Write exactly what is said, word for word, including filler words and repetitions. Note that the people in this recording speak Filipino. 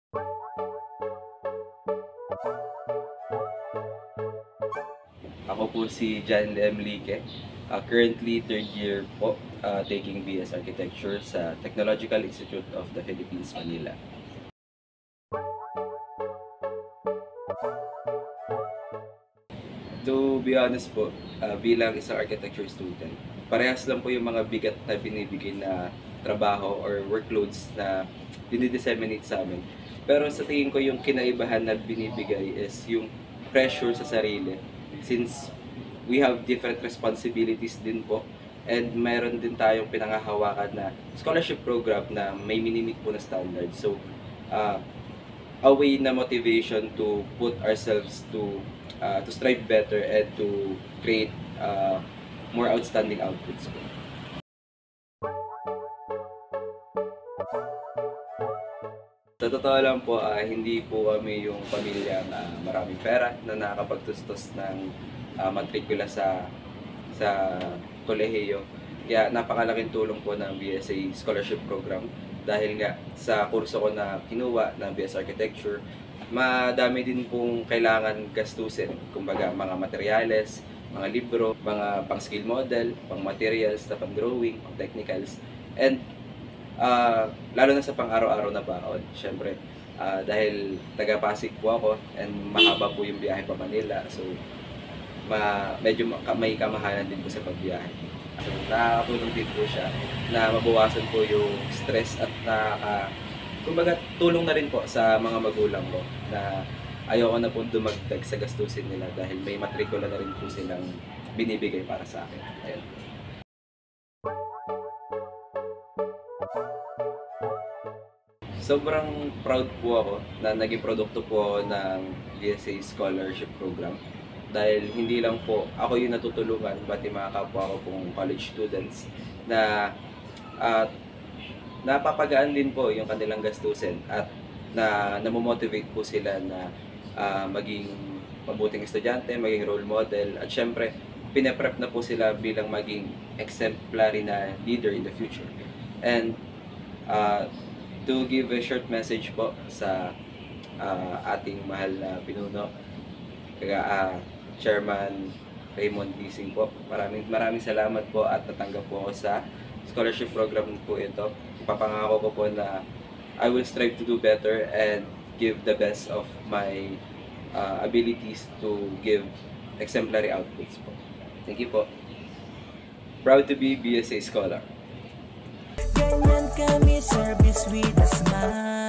Ako po si John Lemlique. Uh, currently third year po, uh, taking B S Architecture sa Technological Institute of the Philippines, Manila. To be honest po, uh, bilang isang architecture student, parehas lang po yung mga bigat na binibigay na trabaho or workloads na dinidisseminate sa amin. Pero sa tingin ko yung kinaibahan na binibigay is yung pressure sa sarili. Since we have different responsibilities din po, and mayroon din tayong pinangahawakan na scholarship program na may minimit po na standard. So, uh, a way na motivation to put ourselves to uh, to strive better and to create uh, more outstanding outputs po. Sa totoo lang po, uh, hindi po kami yung pamilya na maraming pera na nakakapagtustos ng uh, matrikula sa sa kolehiyo. Kaya napakalaking tulong po ng B S A scholarship program dahil nga sa kurso ko na kinuha ng B S Architecture, madami din pong kailangan gastusin. Kumbaga mga materyales, mga libro, mga pang skill model, pang materials, na pang drawing, pang technicals. And uh, lalo na sa pang araw-araw na baon. Siyempre, uh, dahil taga-Pasig po ako and mahaba po yung biyahe pa Manila. So, ma medyo may kamahalan din po sa pagbiyahe. So, nakakatulong din po siya na mabawasan po yung stress at nakaka kumbaga tulong na rin po sa mga magulang ko na ayoko na po dumagdag sa gastusin nila dahil may matrikula na rin po silang binibigay para sa akin. Ayun. Sobrang proud po ako na naging produkto po ng B S A Scholarship Program dahil hindi lang po ako yung natutulungan, pati mga kapwa ko pong college students na at uh, napapagaan din po yung kanilang gastusin at na namomotivate po sila na uh, maging mabuting estudyante, maging role model at syempre pinaprep na po sila bilang maging exemplary na leader in the future. And uh, to give a short message po sa uh, ating mahal na pinuno, kaya uh, Chairman Raymond Gising po, maraming maraming salamat po at natanggap po ako sa scholarship program po ito. Papangako ko po na I will strive to do better and give the best of my uh, abilities to give exemplary outputs po. Thank you po. Proud to be B S A Scholar. Ganyan kami, service with a smile.